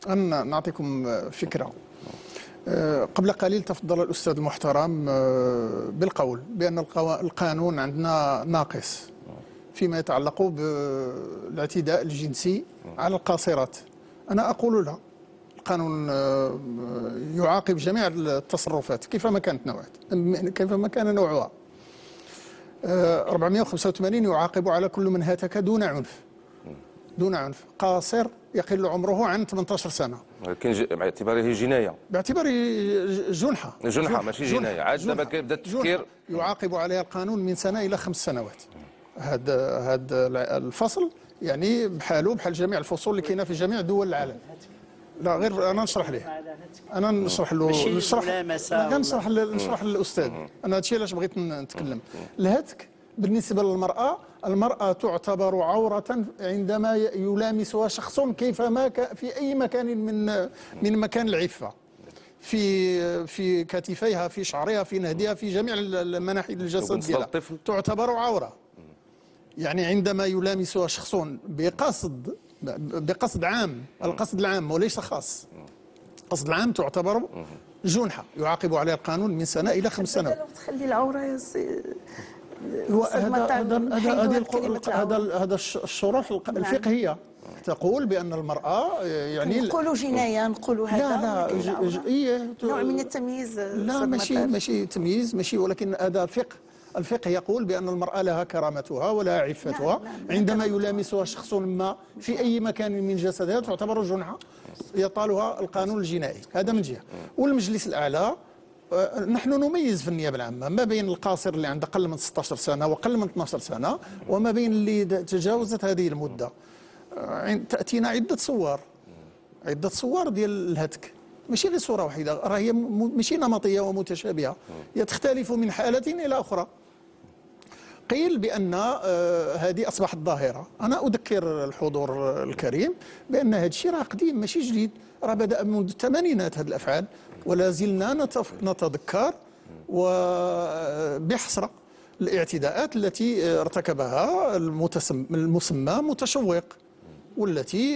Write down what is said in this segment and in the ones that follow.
أنا نعطيكم فكرة. قبل قليل تفضل الأستاذ المحترم بالقول بأن القانون عندنا ناقص فيما يتعلق بالاعتداء الجنسي على القاصرات. أنا أقول لا، القانون يعاقب جميع التصرفات كيفما كان نوعها. 485 يعاقب على كل من هتك دون عنف قاصر يقل عمره عن 18 سنة، ولكن باعتباره جناية، باعتباره جنحة ماشي جناية. عاد دابا كيبدا التفكير يعاقب عليها القانون من سنة إلى 5 سنوات. هذا الفصل يعني بحاله بحال جميع الفصول اللي كاينه في جميع دول العالم. لا غير انا نشرح ليه، انا نشرح له، نشرح للاستاذ. انا هادشي علاش بغيت نتكلم. الهتك بالنسبه للمراه، المراه تعتبر عوره عندما يلامسها شخص كيفما في اي مكان من مكان العفه، في كتفيها، في شعرها، في نهدها، في جميع المناحي الجسد ديالها تعتبر عوره. يعني عندما يلامسها شخص بقصد عام، القصد العام وليس خاص، القصد العام تعتبر جنحة يعاقب عليها القانون من سنة إلى 5 سنوات. لو تخلي العورة يا هذا الشروح الفقهية تقول بأن المرأة يعني نقولوا جناية، نقولوا هذا نوع من التمييز. لا ماشي تمييز، ماشي، ولكن هذا الفقه يقول بأن المرأة لها كرامتها ولها عفتها. عندما يلامسها شخص ما في أي مكان من جسدها تعتبر جنحة يطالها القانون الجنائي. هذا من جهة. والمجلس الأعلى نحن نميز في النيابة العامة ما بين القاصر اللي عنده أقل من 16 سنة وأقل من 12 سنة وما بين اللي تجاوزت هذه المدة. تأتينا عدة صور ديال الهتك، ماشي غير صورة واحدة، راهي ماشي نمطية ومتشابهة، هي تختلف من حالة إلى أخرى. قيل بأن هذه أصبحت ظاهرة. أنا أذكر الحضور الكريم بأن هذا الشيء راه قديم ماشي جديد، راه بدأ منذ الثمانينات هذه الأفعال، ولا زلنا نتذكر وبحسرة الاعتداءات التي ارتكبها المسمى متشوق، والتي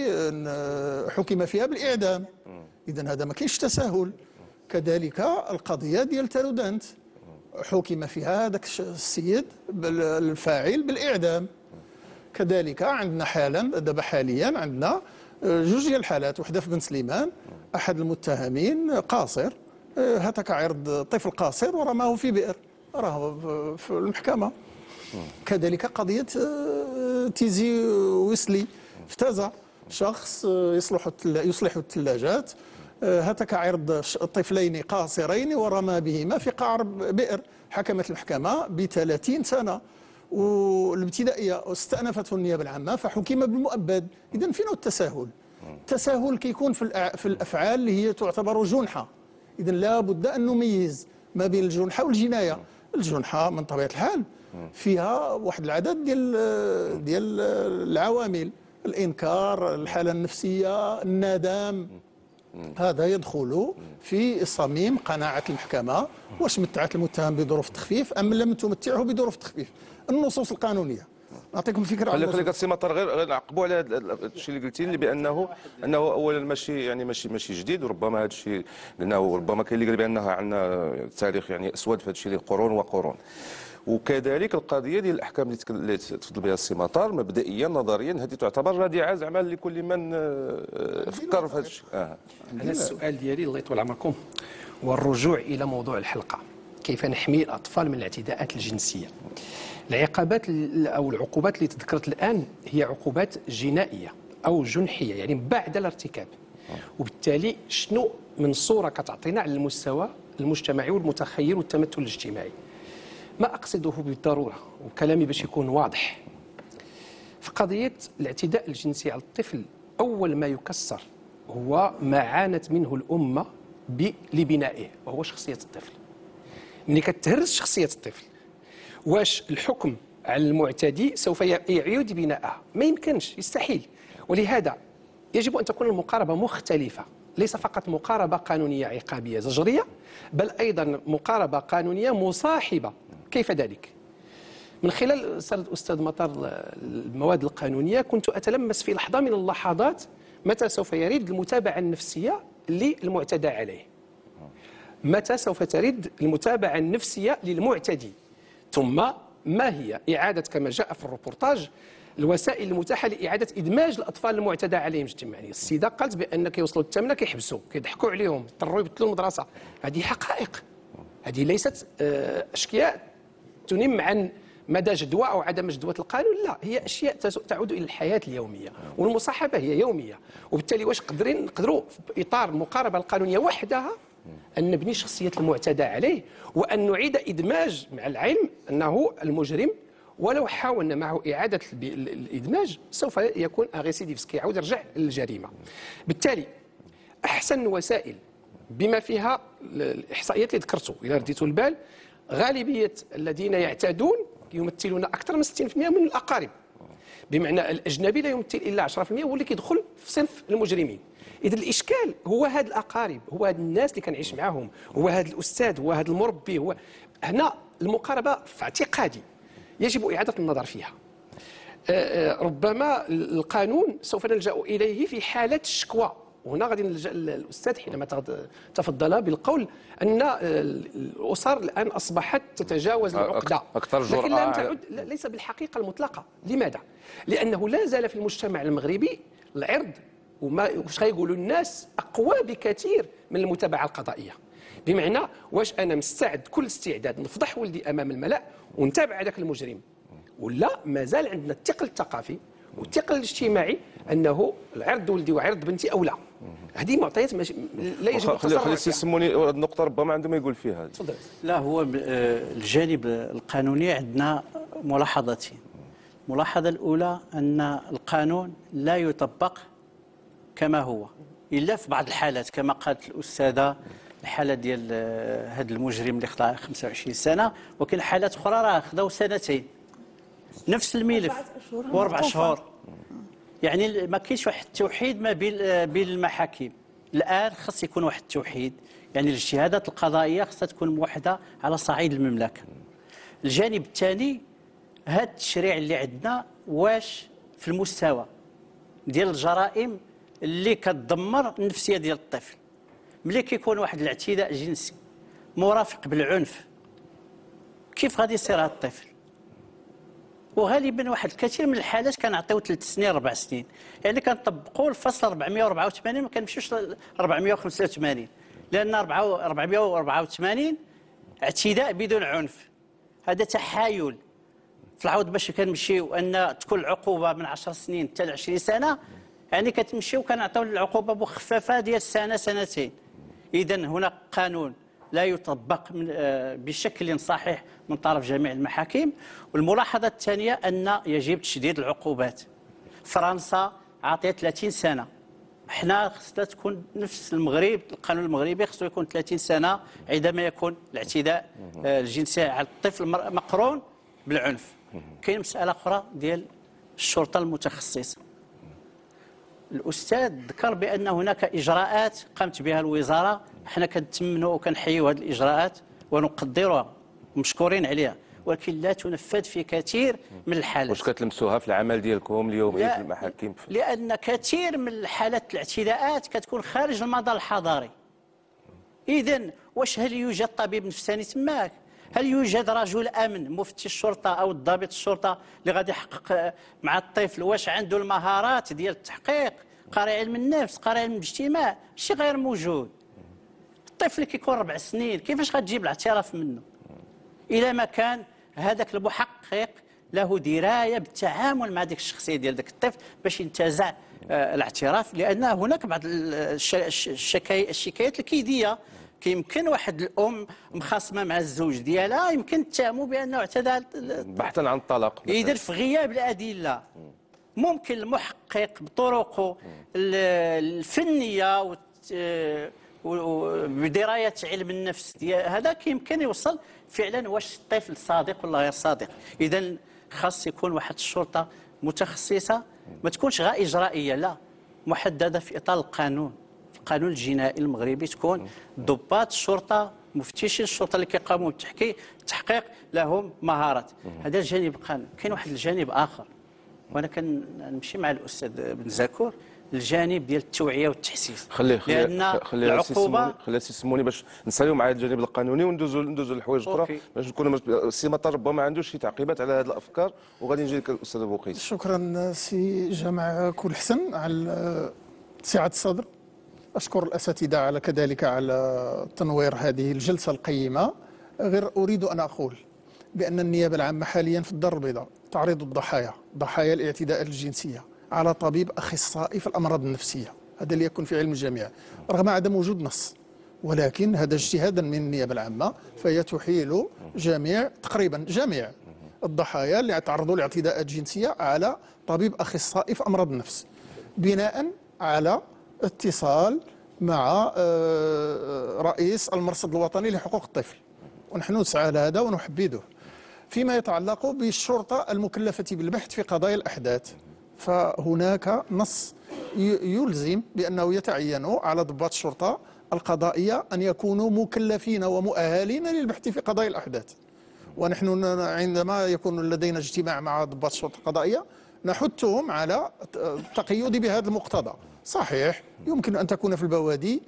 حكم فيها بالإعدام. إذن هذا ما كاينش تساهل. كذلك القضية ديال تالودانت حكم فيها هذاك السيد الفاعل بالإعدام. كذلك عندنا دابا حاليا عندنا جوج ديال الحالات، وحده في بن سليمان، أحد المتهمين قاصر هتك عرض طفل قاصر ورماه في بئر، راه في المحكمة. كذلك قضية تيزي ويسلي في تازا، شخص يصلح الثلاجات، هتك عرض طفلين قاصرين ورمى بهما في قعر بئر. حكمت المحكمة ب30 سنة، والابتدائية استأنفته النيابة العامة فحكم بالمؤبد. إذن فين التساهل؟ التساهل كيكون في الأفعال اللي هي تعتبر جنحة. إذن لا بد أن نميز ما بين الجنحة والجناية. الجنحة من طبيعة الحال فيها واحد العدد ديال العوامل، الإنكار، الحالة النفسية، الندم. هذا يدخل في صميم قناعة المحكمة واش متعت المتهم بظروف التخفيف أم لم تمتعه بظروف التخفيف. النصوص القانونية نعطيكم فكرة. خليك السي مطر غير نعقبوا على هذا الشيء اللي قلتي لي، بانه اولا ماشي جديد، وربما هذا الشيء قلناه، ربما كاين اللي قال بانها عندنا تاريخ يعني اسود في هذا الشيء، قرون وقرون. وكذلك القضيه ديال الاحكام اللي تفضل بها السي مطر، مبدئيا نظريا هذه تعتبر رادعه زعما لكل من فكر في هذا الشيء. انا السؤال ديالي الله يطول عمركم هو الرجوع الى موضوع الحلقه، كيف نحمي الاطفال من الاعتداءات الجنسيه. العقوبات او العقوبات اللي تذكرت الان هي عقوبات جنائيه او جنحيه، يعني بعد الارتكاب، وبالتالي شنو من صوره كتعطينا على المستوى المجتمعي والمتخيل والتمثل الاجتماعي. ما أقصده بالضرورة وكلامي باش يكون واضح، في قضية الاعتداء الجنسي على الطفل أول ما يكسر هو ما عانت منه الأمة لبنائه، وهو شخصية الطفل. ملي كتهرس شخصية الطفل، واش الحكم على المعتدي سوف يعيد بناءها؟ ما يمكنش، يستحيل. ولهذا يجب أن تكون المقاربة مختلفة، ليس فقط مقاربة قانونية عقابية زجرية، بل أيضا مقاربة قانونية مصاحبة. كيف ذلك؟ من خلال أستاذ مطر المواد القانونية كنت أتلمس في لحظة من اللحظات متى سوف يرد المتابعة النفسية للمعتدى عليه؟ متى سوف ترد المتابعة النفسية للمعتدي؟ ثم ما هي إعادة، كما جاء في الروبورتاج، الوسائل المتاحة لإعادة إدماج الأطفال المعتدى عليهم اجتماعيا؟ السيدة قالت بأن كيوصلوا الثامنة كيحبسوا، كيضحكوا عليهم، يضطروا يبدلوا المدرسة. هذه حقائق، هذه ليست أشياء تنم عن مدى جدوى أو عدم جدوى القانون، لا، هي أشياء تعود إلى الحياة اليومية، والمصاحبة هي يومية. وبالتالي واش نقدروا في إطار المقاربة القانونية وحدها أن نبني شخصية المعتدى عليه، وأن نعيد إدماج، مع العلم أنه المجرم ولو حاولنا معه إعادة الإدماج سوف يكون أغريسيديفس، كيعاود يرجع للجريمة. بالتالي أحسن الوسائل بما فيها الإحصائيات اللي ذكرته، إذا رديتوا البال، غالبية الذين يعتادون يمثلون أكثر من 60% من الأقارب، بمعنى الأجنبي لا يمثل إلا 10%، هو اللي كيدخل في صنف المجرمين. إذا الإشكال هو هاد الأقارب، هو هاد الناس اللي كنعيش معاهم، هو هاد الأستاذ، هو هاد المربي. هو هنا المقاربة في اعتقادي يجب إعادة النظر فيها. ربما القانون سوف نلجأ إليه في حالة الشكوى، وهنا غادي نلجأ للأستاذ حينما تفضل بالقول أن الأسر الآن أصبحت تتجاوز العقدة أكثر جرأة، لكن لم تعد، ليس بالحقيقة المطلقة. لماذا؟ لأنه لا زال في المجتمع المغربي العرض واش غايقولوا الناس أقوى بكثير من المتابعة القضائية. بمعنى واش أنا مستعد كل استعداد نفضح ولدي أمام الملأ ونتابع هذاك المجرم، ولا مازال عندنا الثقل الثقافي والثقل الاجتماعي أنه العرض ولدي وعرض بنتي أولى. هذه معطيات لا يجب التصرف خلي فيها. يسموني النقطة ربما عندهم يقول فيها. تفضل. لا، هو الجانب القانوني عندنا ملاحظتين. الملاحظة الأولى أن القانون لا يطبق كما هو إلا في بعض الحالات، كما قالت الأستاذة، الحالة ديال هذا المجرم اللي خدا 25 سنة، وكاين حالات أخرى راه خداو سنتين نفس الملف و4 شهور. يعني ما كاينش واحد التوحيد ما بين المحاكم. الآن خاص يكون واحد التوحيد، يعني الاجتهادات القضائية خاصها تكون موحدة على صعيد المملكة. الجانب الثاني، هذا التشريع اللي عندنا واش في المستوى ديال الجرائم اللي كتدمر النفسية ديال الطفل. ملي كيكون واحد الاعتداء جنسي مرافق بالعنف، كيف غادي يصير هذا الطفل؟ وغالبا واحد الكثير من الحالات كنعطيو 3 سنين 4 سنين، يعني كنطبقوا الفصل 484 ما كنمشيوش ل 485، لان 484 اعتداء بدون عنف، هذا تحايل. في العوض باش كنمشيو ان تكون العقوبه من 10 سنين حتى ل 20 سنه، يعني كتمشيو كنعطيو العقوبه مخففه ديال سنه سنتين. اذا هناك قانون لا يطبق بشكل صحيح من طرف جميع المحاكم. والملاحظه الثانيه ان يجب تشديد العقوبات. فرنسا عطيت 30 سنه، احنا خصنا تكون نفس المغرب، القانون المغربي خصو يكون 30 سنه عندما يكون الاعتداء الجنسي على الطفل مقرون بالعنف. كاين مساله اخرى ديال الشرطه المتخصصه. الأستاذ ذكر بأن هناك إجراءات قامت بها الوزارة، احنا كنتمنوا وكنحيوا هذه الإجراءات ونقدرها ومشكورين عليها، ولكن لا تنفذ في كثير من الحالات. واش كتلمسوها في العمل ديالكم اليومي في المحاكم؟ لأن كثير من الحالات الاعتداءات كتكون خارج المدار الحضاري. إذن واش هل يوجد طبيب نفساني تماك؟ هل يوجد رجل امن مفتي الشرطه او ضابط الشرطه اللي غادي يحقق مع الطفل؟ واش عنده المهارات ديال التحقيق؟ قاري علم النفس، قاري علم الاجتماع؟ شيء غير موجود. الطفل اللي كيكون 4 سنين كيفاش غتجيب الاعتراف منه؟ الى ما كان هذاك المحقق له درايه بالتعامل مع ديك الشخصيه ديال ذاك الطفل باش ينتزع الاعتراف. لان هناك بعض الشكايات الكيديه، كيمكن واحد الام مخاصمه مع الزوج ديالها يمكن تتهموا بانه اعتدى بحثا عن الطلاق. اذا في غياب الادله ممكن المحقق بطرقه الفنيه وبدرايه علم النفس ديال هذا كيمكن يوصل فعلا واش الطفل صادق ولا غير صادق. اذا خاص يكون واحد الشرطه متخصصه، ما تكونش غير اجرائيه، لا، محدده في اطار القانون. القانون الجنائي المغربي تكون ضباط الشرطه مفتشين الشرطه اللي كيقاموا بالتحقيق لهم مهارات. هذا الجانب القانوني. كاين واحد الجانب اخر، وانا كنمشي مع الاستاذ بن زاكور الجانب ديال التوعيه والتحسيس. خليها العقوبه سموني باش نساليو مع الجانب القانوني وندوزوا للحوايج اخرى باش نكونوا السي مطر ربما ما عندوش شي تعقيبات على هذه الافكار، وغادي نجي لك الاستاذ بوقيس. شكرا سي جمع كل حسن على سعة الصدر. أشكر الأساتذة على كذلك على تنوير هذه الجلسة القيمة. غير أريد أن أقول بأن النيابة العامة حاليا في الدار البيضاء تعرض ضحايا الاعتداءات الجنسية على طبيب أخصائي في الأمراض النفسية، هذا اللي يكون في علم الجميع رغم عدم وجود نص، ولكن هذا اجتهادا من النيابة العامة فهي تحيل تقريبا جميع الضحايا اللي تعرضوا لاعتداءات جنسية على طبيب أخصائي في أمراض النفس بناء على اتصال مع رئيس المرصد الوطني لحقوق الطفل، ونحن نسعى لهذا ونحبذه. فيما يتعلق بالشرطة المكلفة بالبحث في قضايا الأحداث، فهناك نص يلزم بأنه يتعين على ضباط الشرطة القضائية أن يكونوا مكلفين ومؤهلين للبحث في قضايا الأحداث. ونحن عندما يكون لدينا اجتماع مع ضباط الشرطة القضائية نحثهم على التقيد بهذا المقتضى. صحيح يمكن أن تكون في البوادي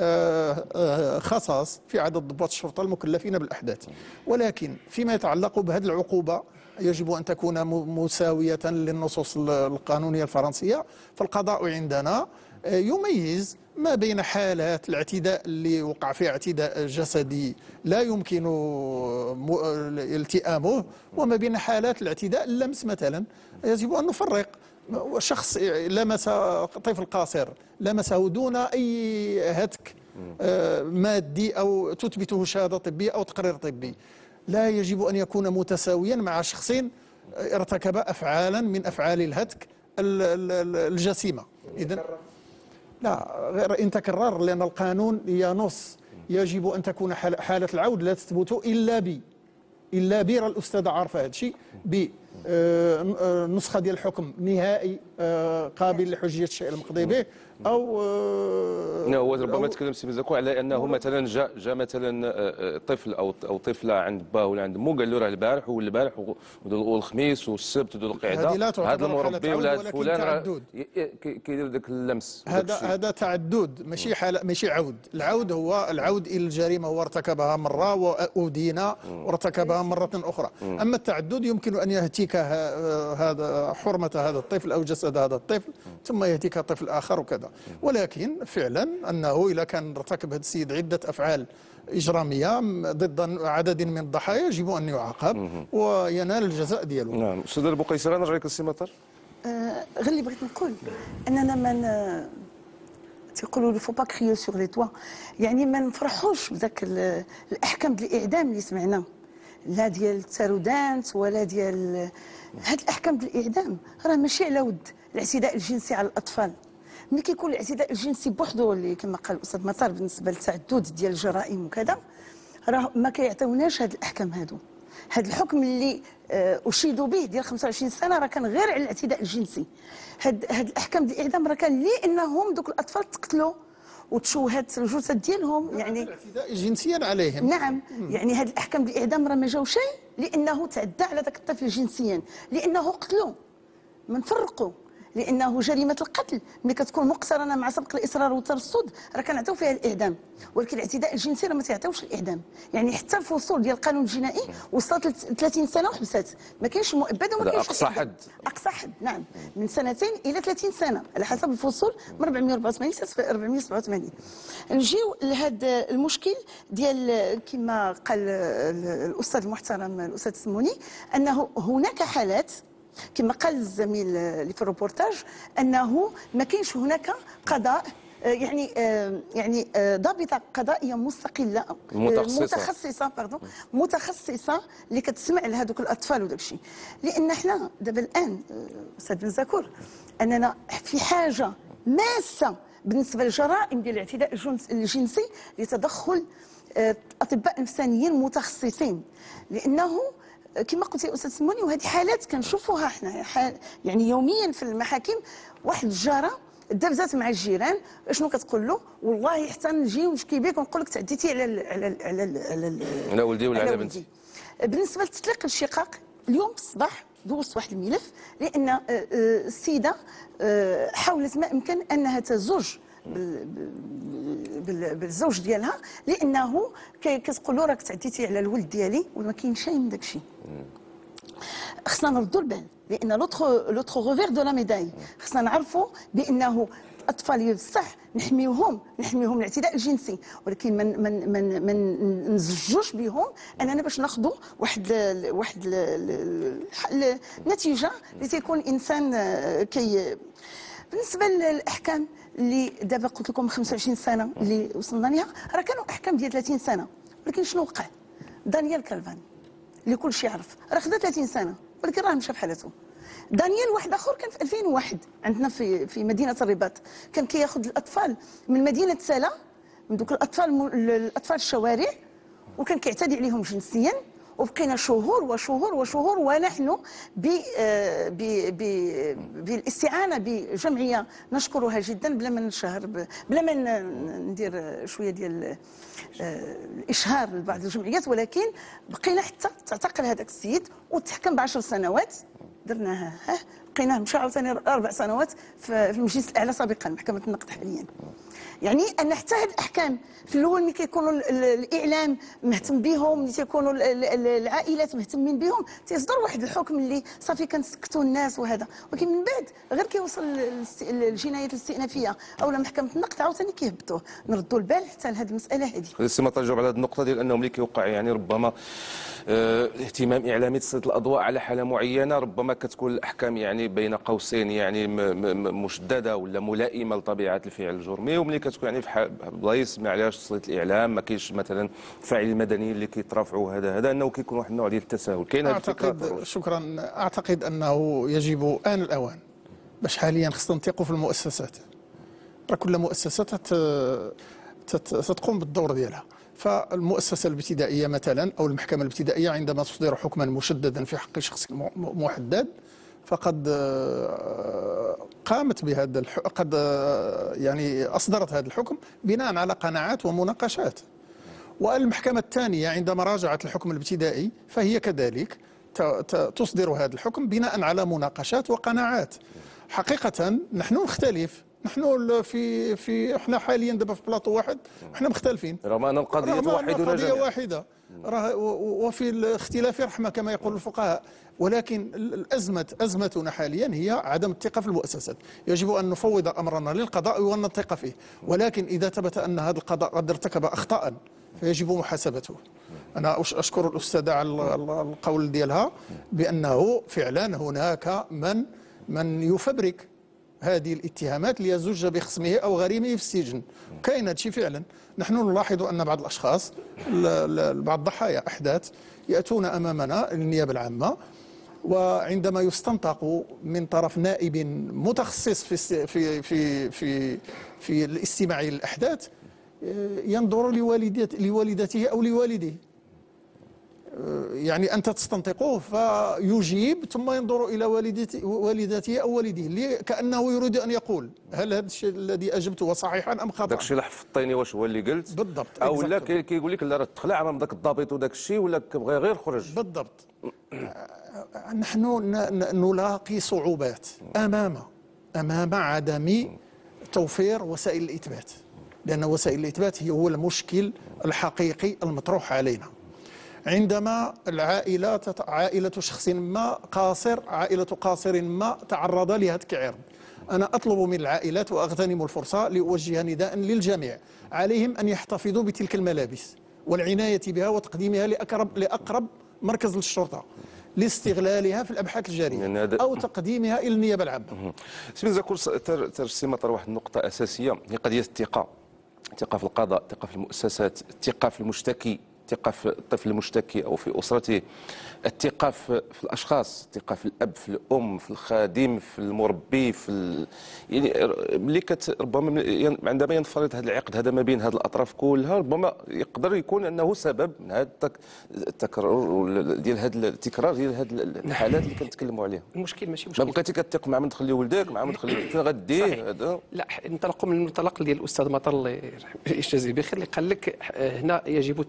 خصاص في عدد ضباط الشرطة المكلفين بالأحداث، ولكن فيما يتعلق بهذه العقوبة يجب أن تكون مساوية للنصوص القانونية الفرنسية. فالقضاء عندنا يميز ما بين حالات الاعتداء اللي وقع فيها اعتداء جسدي لا يمكن التئامه، وما بين حالات الاعتداء اللمس مثلا. يجب أن نفرق. شخص لمس طفل قاصر لمسه دون أي هتك مادي أو تثبته شهادة طبية أو تقرير طبي، لا يجب أن يكون متساويا مع شخص ارتكب أفعالا من أفعال الهتك الجسيمة. إذن لا، غير إن تكرر، لأن القانون ينص يجب أن تكون حالة العود لا تثبت إلا بير الأستاذة عارفة هذا الشيء بنسخة ديال الحكم نهائي قابل لحجية الشيء المقضي به أو هو ربما تكلم سي مزاكو على أنه مثلا جاء مثلا طفل أو طفلة عند باه ولا عند مو قال له راه البارح والخميس والسبت ودول القعدة هذا المربي ولا هذا فلان راه كيدير ذاك اللمس. هذا تعدد ماشي عود. العود هو العود إلى الجريمة هو ارتكبها مرة وأدين وارتكبها مرة أخرى. أما التعدد يمكن أن يهتك هذا حرمة هذا الطفل أو جسد هذا الطفل ثم يهتك طفل آخر وكذا. ولكن فعلا أنه إذا كان ارتكب هذا السيد عدة أفعال إجرامية ضد عدد من الضحايا يجب أن يعاقب وينال الجزاء ديالو. نعم. أستاذ البوقيسي غنرجع لك السي مطر. غير اللي بغيت نقول أننا ما تيقولوا لي فو با كريو سور لي توا، يعني ما نفرحوش بذاك الأحكام ديال الإعدام اللي سمعنا، لا ديال التارودانت ولا ديال هاد الأحكام ديال الإعدام، راه ماشي على ود الاعتداء الجنسي على الأطفال. ملي كيكون الاعتداء الجنسي بوحدو اللي كما قال الاستاذ مطر بالنسبه للتعدد ديال الجرائم وكذا، راه ما كيعطيوناش هاد الاحكام هادو. هاد الحكم اللي اشيدوا به ديال 25 سنه راه كان غير على الاعتداء الجنسي. هاد الاحكام ديال الاعدام راه كان لانهم دوك الاطفال تقتلوا وتشوهت الجثث ديالهم، يعني الاعتداء جنسيا عليهم. نعم. يعني هاد الاحكام ديال الاعدام راه ما جاوش لانه تعدى على ذاك الطفل جنسيا، لانه قتلوا. ما نفرقوا، لانه جريمه القتل ملي كتكون مقترنه مع سبق الاصرار والترصد راه كنعطيو فيها الاعدام، ولكن الاعتداء الجنسي راه ما تيعطيوش الاعدام. يعني حتى الفصول ديال القانون الجنائي وصلت ل 30 سنه وحبسات، ما كاينش المؤبد وما كاينش اقصى حد. اقصى حد نعم، من 2 الى 30 سنه على حسب الفصول من 484 حتى 487. نجيو لهذا المشكل ديال كما قال الاستاذ المحترم الاستاذ سموني، انه هناك حالات كما قال الزميل اللي في الروبورتاج انه ما كاينش هناك قضاء، يعني ضابطه قضائيه مستقله متخصصه اللي كتسمع لهذوك الاطفال وداك الشيء. لان حنا دابا الان استاذ بن زكور اننا في حاجه ماسه بالنسبه للجرائم ديال الاعتداء الجنسي لتدخل اطباء نفسانيين متخصصين، لانه كما قلت يا استاذ سموني وهذه حالات كنشوفوها حنا يعني يوميا في المحاكم. واحد الجاره دابزات مع الجيران، شنو كتقول له؟ والله حتى نجي ونشكي بك ونقول لك تعديتي على ولدي ولا على بنتي. بالنسبه لتطليق الشقاق اليوم الصباح دوزت واحد الملف لان السيده حاولت ما امكن انها تزوج بالزوج ديالها، لانه كتقول له راك تعديتي على الولد ديالي وما كاين شيء من داك الشيء. خصنا نردوا البال، لان لوتر روفير دو لا ميداي خصنا نعرفوا بانه الاطفال بصح نحميوهم من الاعتداء الجنسي، ولكن من نزجوش بهم اننا باش ناخذوا واحد النتيجه اللي تيكون الانسان بالنسبه للاحكام اللي دابا قلت لكم 25 سنه اللي وصلنا ليها، راه كانوا احكام ديال 30 سنه، ولكن شنو وقع؟ دانيال كالفان اللي كل شيء يعرف راه خدا 30 سنه ولكن راه مشى بحالته. دانيال واحد اخر كان في 2001 عندنا في مدينه الرباط، كان كياخذ الاطفال من مدينه سلا، من دوك الاطفال الشوارع، وكان كيعتدي عليهم جنسيا، وبقينا شهور وشهور وشهور، ونحن بالاستعانه بجمعيه نشكرها جدا بلا ما نشهر بلا ما ندير شويه ديال الاشهار لبعض الجمعيات، ولكن بقينا حتى تعتقل هذاك السيد وتحكم ب10 سنوات. درناها بقيناه مشى عاوتاني 4 سنوات في المجلس الاعلى سابقا، محكمه النقد حاليا. يعني ان حتى هذه الاحكام في الاول ملي كيكونوا الاعلام مهتم بهم، ملي تيكونوا العائلات مهتمين بهم، تيصدر واحد الحكم اللي صافي كنسكتوا الناس وهذا، ولكن من بعد غير كيوصل الجنايات الاستئنافيه او محكمه النقد عاوتاني كيهبطوه. نردوا البال حتى لهذه المساله هذه. السي مطر جاوب على هذه النقطه ديال انه ملي كيوقع يعني ربما اهتمام اعلامي تسلط الاضواء على حاله معينه، ربما كتكون الاحكام يعني بين قوسين يعني مشدده ولا ملائمه لطبيعه الفعل الجرمي، وملي كتكون يعني في بلايص ما عليهاش تسليط الاعلام، ما كاينش مثلا الفاعلين المدنيين اللي كيترافعوا هذا انه كيكون واحد النوع ديال التساهل. كاين هذه الفكره. شكرا. اعتقد انه يجب ان الاوان باش حاليا خصنا نثيقوا في المؤسسات، راه كل مؤسسه تقوم بالدور ديالها. فالمؤسسه الابتدائيه مثلا او المحكمه الابتدائيه عندما تصدر حكما مشددا في حق شخص محدد فقد قامت بهذا قد يعني اصدرت هذا الحكم بناء على قناعات ومناقشات. والمحكمه الثانيه عندما راجعت الحكم الابتدائي فهي كذلك تصدر هذا الحكم بناء على مناقشات وقناعات. حقيقه نحن نختلف، نحن احنا حاليا دابا في بلاطو واحد احنا مختلفين، رغم ان القضيه قضيه واحده وفي الاختلاف رحمه كما يقول الفقهاء، ولكن ازمتنا حاليا هي عدم الثقه في المؤسسات. يجب ان نفوض امرنا للقضاء وان نثق فيه، ولكن اذا ثبت ان هذا القضاء قد ارتكب اخطاء فيجب محاسبته. انا اشكر الاستاذه على القول ديالها بانه فعلا هناك من يفبرك هذه الاتهامات ليزج بخصمه او غريمه في السجن. كاين هذا الشيء فعلا. نحن نلاحظ ان بعض الاشخاص بعض ضحايا احداث ياتون امامنا النيابه العامه، وعندما يستنطق من طرف نائب متخصص في الاستماع للاحداث ينظر لوالدته او لوالده. يعني أنت تستنطقه فيجيب ثم ينظر إلى والدته أو والده كأنه يريد أن يقول هل هذا الشيء الذي أجبته صحيحا أم خطأ؟ داك الشيء اللي حفظتيني واش هو اللي قلت بالضبط، أو لا كيقول لك لا راه تخلع من ذاك الضابط وداك الشيء ولا كبغى غير خرج. بالضبط. نحن نلاقي صعوبات أمام عدم توفير وسائل الإثبات، لأن وسائل الإثبات هو المشكل الحقيقي المطروح علينا. عندما عائلة شخص ما عائلة قاصر ما تعرض لهتك عرض، أنا أطلب من العائلات وأغتنم الفرصة لأوجه نداء للجميع، عليهم أن يحتفظوا بتلك الملابس والعناية بها وتقديمها لأقرب مركز للشرطة لاستغلالها في الأبحاث الجارية أو تقديمها إلى النيابة العامة. سي زكور ترسم مطر واحد النقطة أساسية هي قضية الثقة في القضاء، الثقة في المؤسسات، الثقة في المشتكي، الثقة في الطفل المشتكي أو في أسرته، الثقة في الأشخاص، الثقة في الأب، في الأم، في الخادم، في المربي، يعني ملي ربما عندما ينفرض هذا العقد هذا ما بين هذه الأطراف كلها ربما يقدر يكون أنه سبب من هذا التكرر ديال هذا التكرار ديال هذه الحالات اللي كنتكلموا عليها. المشكل ماشي مشكل ما بقيتي كتثق مع من تخلي ولدك مع من تخلي فين غديه هذا. لا، ننطلقوا من المنطلق ديال الأستاذ مطر الله يجازيه بخير اللي قال لك هنا يجب الثقة في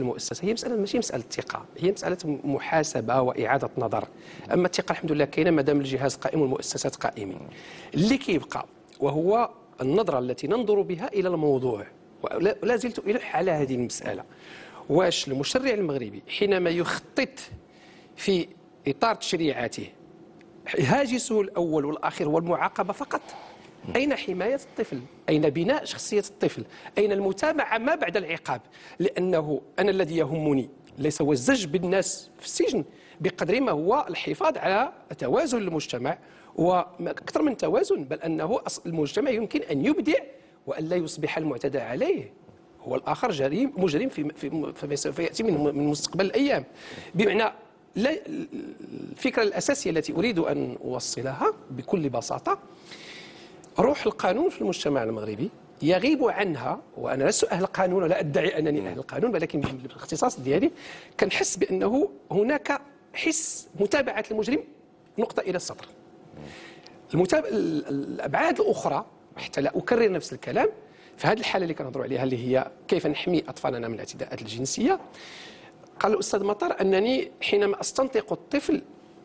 المؤسسه هي مساله ماشي مساله ثقه، هي مساله محاسبه واعاده نظر. اما الثقه الحمد لله كاينه ما دام الجهاز قائم والمؤسسات قائمين. اللي كيبقى وهو النظره التي ننظر بها الى الموضوع، ولا زلت الح على هذه المساله. واش المشرع المغربي حينما يخطط في اطار تشريعاته هاجسه الاول والاخير هو المعاقبه فقط؟ أين حماية الطفل؟ أين بناء شخصية الطفل؟ أين المتابعة ما بعد العقاب؟ لأنه أنا الذي يهمني ليس هو الزج بالناس في السجن بقدر ما هو الحفاظ على توازن المجتمع، وأكثر من توازن بل أنه المجتمع يمكن أن يبدع وأن لا يصبح المعتدى عليه هو الآخر مجرم فيما سوف يأتي من مستقبل الأيام. بمعنى الفكرة الأساسية التي أريد أن أوصلها بكل بساطة، روح القانون في المجتمع المغربي يغيب عنها، وانا لست اهل القانون ولا ادعي انني اهل القانون، ولكن بالاختصاص ديالي كنحس بانه هناك حس متابعه المجرم نقطه الى السطر. الابعاد الاخرى حتى لا اكرر نفس الكلام في هذه الحاله اللي كنهضروا عليها اللي هي كيف نحمي اطفالنا من الاعتداءات الجنسيه. قال الاستاذ مطر انني حينما استنطق الطفل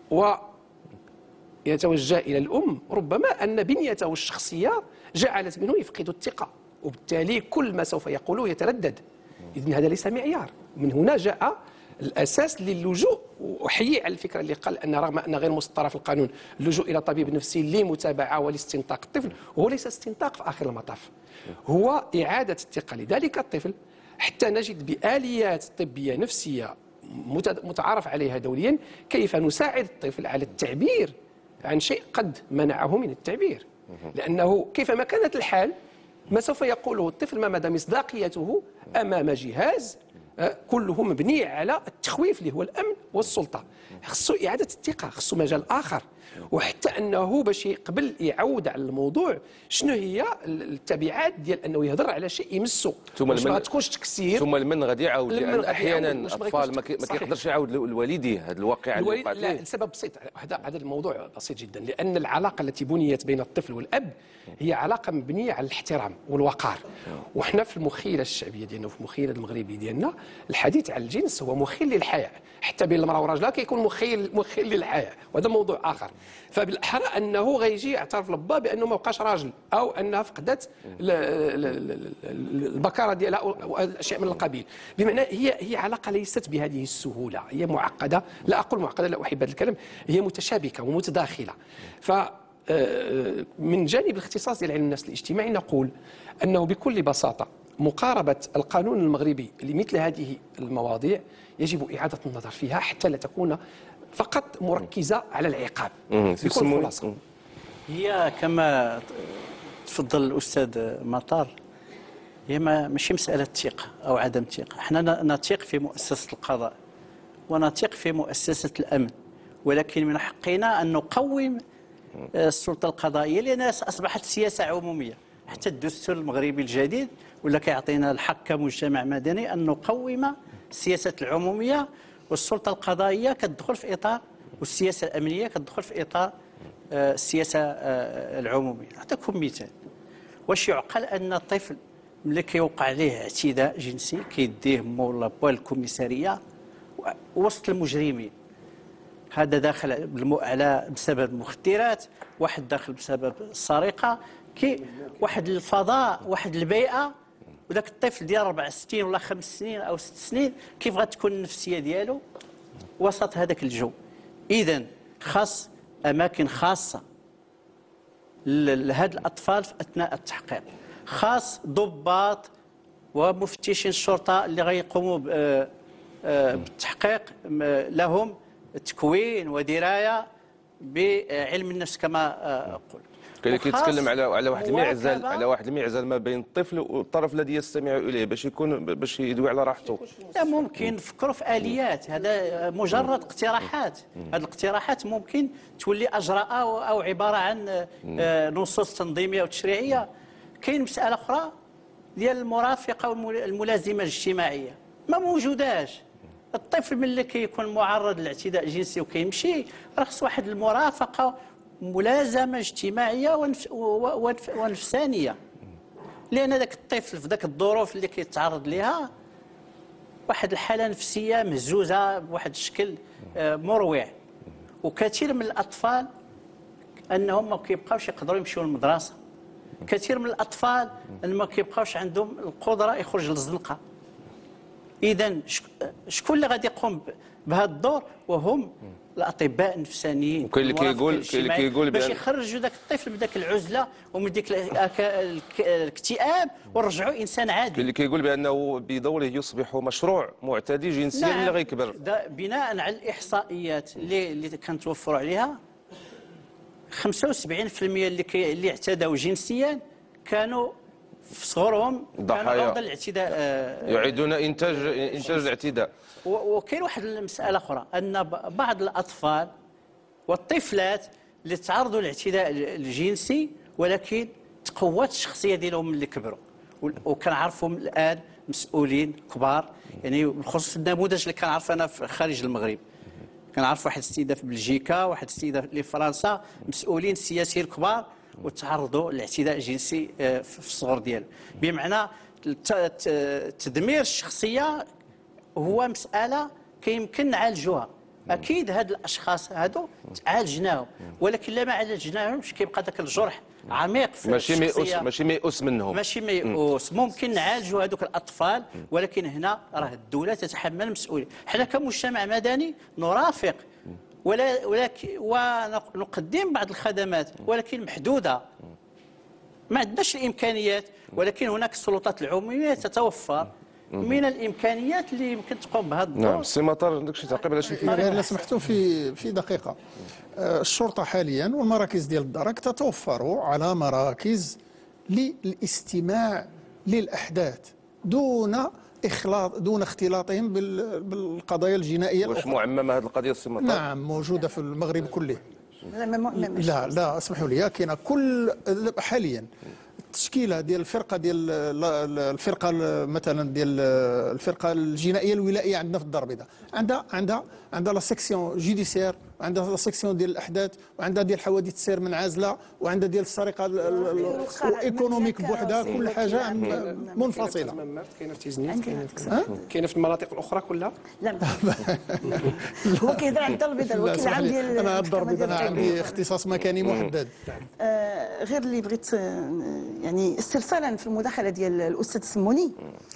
يتوجه إلى الأم ربما أن بنيته الشخصية جعلت منه يفقد الثقة، وبالتالي كل ما سوف يقوله يتردد. إذن هذا ليس معيار. من هنا جاء الأساس للجوء، وأحيي على الفكرة اللي قال أن رغم أن غير مسطرة في القانون اللجوء إلى طبيب نفسي لمتابعة ولاستنطاق الطفل، وهو ليس استنطاق في آخر المطاف، هو إعادة الثقة لذلك الطفل، حتى نجد بآليات طبية نفسية متعارف عليها دوليا كيف نساعد الطفل على التعبير عن شيء قد منعه من التعبير. لأنه كيفما كانت الحال ما سوف يقوله الطفل ما مدى مصداقيته أمام جهاز كله مبني على التخويف اللي هو الأمن والسلطة. خصو إعادة الثقة، خصو مجال آخر، وحتى أنه باش قبل يعود على الموضوع شنو هي التبعات ديال أنه يهضر على شيء يمسه، واش ما تكونش تكسير. ثم المن غادي يعاود، لأن أحيانا الأطفال ما كيقدرش يعاود لوالديه هذه الواقعة اللي وقعت له. لا، السبب بسيط، هذا الموضوع بسيط جدا، لأن العلاقة التي بنيت بين الطفل والأب هي علاقة مبنية على الاحترام والوقار. وحنا في المخيلة الشعبية ديالنا وفي المخيلة المغربية ديالنا الحديث عن الجنس هو مخيل للحياة، حتى بين المرأة والرجل كيكون مخيل للحياة، وهذا موضوع آخر. فبالأحرى أنه غيجي يعترف للبا بأنه ما بقاش راجل، أو أنها فقدت البكارة ديالها أو أشياء من القبيل. بمعنى هي علاقة ليست بهذه السهولة، هي معقدة، لا أقول معقدة، لا أحب هذا الكلام، هي متشابكة ومتداخلة. من جانب الاختصاص ديال علم النفس الاجتماعي نقول أنه بكل بساطة مقاربة القانون المغربي لمثل هذه المواضيع يجب إعادة النظر فيها حتى لا تكون فقط مركزة على العقاب. بكل خلاصة هي كما تفضل الأستاذ مطار، هي ماشي مسألة ثقة أو عدم ثقة. احنا نثق في مؤسسة القضاء ونثق في مؤسسة الأمن، ولكن من حقنا أن نقوم السلطة القضائية لأنها أصبحت سياسة عمومية. حتى الدستور المغربي الجديد ولا كيعطينا الحق كمجتمع مدني أن نقوم السياسة العمومية، والسلطة القضائية كتدخل في إطار، والسياسة الأمنية كتدخل في إطار السياسة العمومية. نعطيكم مثال. واش يعقل أن الطفل ملي كيوقع عليه اعتداء جنسي كيديه مولا بوال الكوميسارية وسط المجرمين، هذا داخل على بسبب المخدرات، واحد داخل بسبب السرقة، واحد الفضاء، واحد البيئة، وذاك الطفل ديال 4 سنين ولا 5 سنين أو 6 سنين كيف غتكون النفسية ديالو وسط هذاك الجو. إذن خاص أماكن خاصة لهاد الأطفال في أثناء التحقيق، خاص ضباط ومفتشين الشرطة اللي غيقوموا بالتحقيق لهم تكوين ودراية بعلم النفس كما قلت. كيتكلم على واحد المعزل، على واحد المعزل ما بين الطفل والطرف الذي يستمع اليه باش يدوي على راحته. لا، ممكن نفكروا في اليات، هذا مجرد اقتراحات. هذه الاقتراحات ممكن تولي اجراء او عباره عن نصوص تنظيميه وتشريعيه. كاين مساله اخرى ديال المرافقه والملازمه الاجتماعيه ما موجوداش. الطفل ملي كيكون معرض للاعتداء الجنسي وكيمشي راه خص واحد المرافقه ملازمه اجتماعيه ونفسانيه، لان ذاك الطفل في ذاك الظروف اللي كيتعرض لها واحد الحاله نفسيه مهزوزه بواحد الشكل مروع. وكثير من الاطفال انهم ما كيبقاوش يقدروا يمشيو للمدرسه. كثير من الاطفال ان ما كيبقاوش عندهم القدره يخرج للزنقه. اذا شكون اللي غادي يقوم بهذا الدور؟ وهم الاطباء النفسانيين. وكاين اللي كيقول باش يخرجوا ذاك الطفل من ذاك العزله ومن ذاك الاكتئاب ونرجعوا انسان عادي. كاين اللي كيقول بانه بدوره يصبح مشروع معتدي جنسيا اللي غيكبر. بناء على الاحصائيات اللي كنتوفروا عليها 75% اللي اعتدوا جنسيا كانوا في صغرهم كانوا عرضه للاعتداء. يعيدون انتاج الاعتداء. وكاين واحد المساله اخرى ان بعض الاطفال والطفلات اللي تعرضوا للاعتداء الجنسي ولكن تقوت الشخصيه ديالهم ملي كبروا، وكنعرفهم الان مسؤولين كبار. يعني بخصوص النموذج اللي كنعرف انا في خارج المغرب، كنعرف واحد السيده في بلجيكا، واحد السيده في فرنسا، مسؤولين سياسيين كبار وتعرضوا للاعتداء الجنسي في الصغر ديالهم. بمعنى تدمير الشخصيه هو مساله كيمكن نعالجوها. اكيد هاد الاشخاص هادو عالجناهم، ولكن لا ما عالجناهمش كيبقى ذاك الجرح عميق في الشخصيه. ماشي ميؤوس منهم، ماشي ميؤوس. ممكن نعالجوا هذوك الاطفال، ولكن هنا راه الدوله تتحمل المسؤوليه. حنا كمجتمع مدني نرافق ولكن ونقدم بعض الخدمات ولكن محدوده، ما عندناش الامكانيات، ولكن هناك السلطات العموميه تتوفر من الامكانيات اللي يمكن تقوم بهذا الدور. نعم سي مطر، عندك شي تعقيب على شي فكره؟ إذا سمحتوا في دقيقه. الشرطه حاليا والمراكز ديال الدرك تتوفر على مراكز للاستماع للاحداث دون اختلاطهم بالقضايا الجنائيه واش الاخرى. معممه هذه القضيه سي مطر؟ نعم موجوده في المغرب كله. لا اسمحوا لي، كاينه كل حاليا التشكيله ديال الفرقه الفرقه مثلا ديال الفرقه الجنائيه الولائيه عندنا في الدار البيضاء، عندها لا سيكسيون جوديسيير، عندها لا سيكسيون ديال الاحداث، وعندها ديال حوادث السير منعزله، وعندها ديال السرقه الايكونوميك بوحدها، كل حاجه منفصله. كاينه في تيزنيت، كاينه في المناطق الاخرى كلها. لا هو كيهضر على الدار البيضاء، الوكيل العام ديال انا الدار البيضاء انا عندي اختصاص مكاني محدد. غير اللي بغيت يعني استرسالا في المداخله ديال الاستاذ السموني،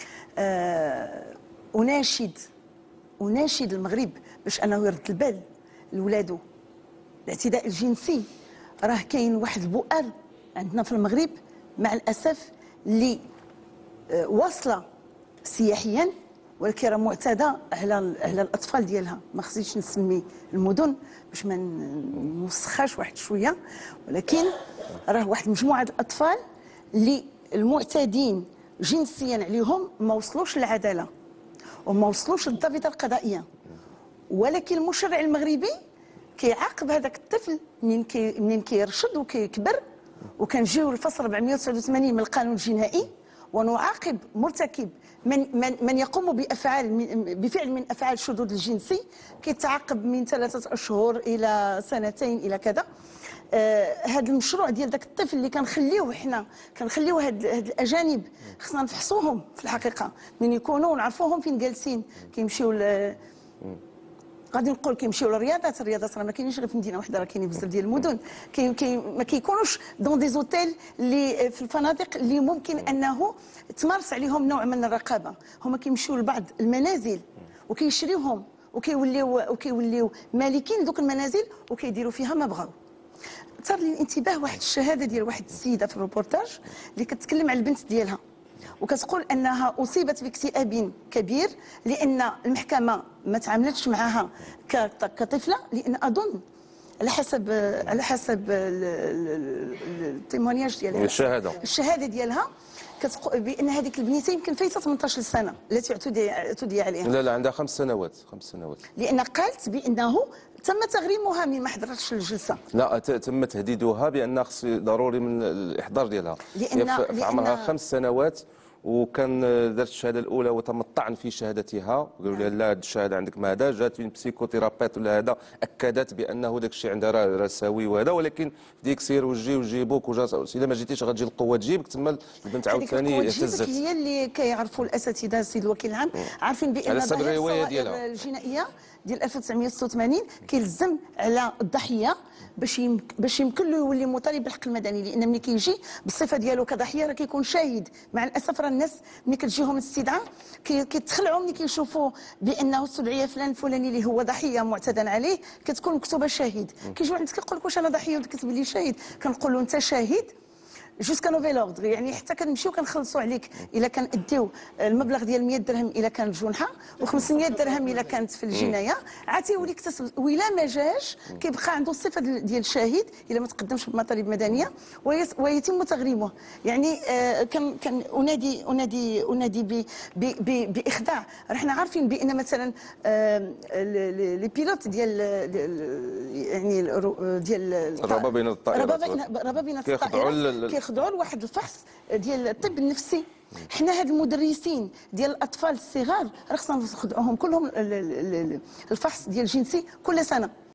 اناشد المغرب باش انه يرد البال لولادو. الاعتداء الجنسي راه كاين واحد البؤر عندنا في المغرب مع الاسف اللي واصله سياحيا، ولكن راه معتدى على الاطفال ديالها. ما خصنيش نسمي المدن باش ما نوسخاش واحد شويه، ولكن راه واحد مجموعه الاطفال اللي المعتدين جنسيا عليهم ما وصلوش للعداله وما وصلوش للضابطه القضائيه، ولكن المشرع المغربي كيعاقب هذاك الطفل منين كيرشد وكيكبر. وكنجيو للفصل 489 من القانون الجنائي ونعاقب مرتكب من يقوم بفعل من افعال الشذوذ الجنسي، كيتعاقب من 3 أشهر الى 2 سنين الى كذا. هذا المشروع ديال ذاك الطفل اللي كنخليوه هاد الاجانب خصنا نفحصوهم في الحقيقه من يكونوا ونعرفوهم فين جالسين. كيمشيو غادي نقول كيمشيو للرياضات. الرياضات راه ما كاينينش غير في مدينه واحده، راه كاينين بزاف ديال المدن. ما كيكونوش دون دي زوتيل اللي في الفنادق اللي ممكن انه تمارس عليهم نوع من الرقابه. هما كيمشيو لبعض المنازل وكيشريوهم وكيوليو مالكين دوك المنازل وكيديروا فيها ما بغاو. صار لي الانتباه واحد الشهاده ديال واحد السيده في الروبورتاج اللي كتكلم على البنت ديالها وكتقول انها اصيبت باكتئاب كبير لان المحكمه ما تعاملتش معها كطفله، لان اظن على حسب التيمونياج ديالها، الشهاده ديالها كتقول بان هذيك البنيته يمكن فايته 18 سنه التي اعتدي عليها. لا عندها 5 سنوات. لان قالت بانه تم تغريمها من ما حضرتش الجلسه. لا تم تهديدها بان خص ضروري من الاحضار ديالها. لأن عمرها 5 سنوات وكان دارت الشهاده الاولى وتم الطعن في شهادتها، قالوا لها لا هذه الشهاده عندك ما هذا، جات من بسيكوثيرابيت ولا هذا اكدت بانه داك الشيء عندها راه سوي وهذا، ولكن ديك سير وجيبوك اذا ما جيتيش غتجي القوه تجيبك، تما البنت عاوتاني اهتزت. هي اللي كيعرفوا الاساتذه السيد الوكيل العام عارفين بان على حسب الرواية الضحايا ديالها. الجنائيه ديال 1986 كيلزم على الضحيه باش يمكن له يولي مطالب بالحق المدني، لان ملي كيجي بالصفه ديالو كضحيه راه كيكون شاهد. مع الاسف راه الناس ملي كتجيهم الاستدعاء كيتخلعوا ملي كيشوفوا بانه استدعي فلان الفلاني اللي هو ضحيه معتدى عليه كتكون مكتوبه شاهد. كيجيو عندك كيقول لك واش انا ضحيه وكتب لي شاهد، كنقول له انت شاهد جوسكا نوفيل اوردر، يعني حتى كنمشيو كنخلصوا عليك الا كان اديو المبلغ ديال 100 درهم الا كانت جنحه و500 درهم الا كانت في الجنايه، عاد تيولي اكتسب. وإلا ما جاش كيبقى عنده الصفه ديال الشاهد الا ما تقدمش بمطالب مدنيه ويتم تغريمه. يعني كان انادي باخضاع. حنا عارفين بان مثلا لي بيلوت ديال يعني ديال الربابنه الطائرات ربابنه الطائرات كيخضعوا لواحد الفحص ديال الطب النفسي. حنا هاد المدرسين ديال الاطفال الصغار راه خصنا نخضعوهم كلهم الفحص ديال الجنسي كل سنه.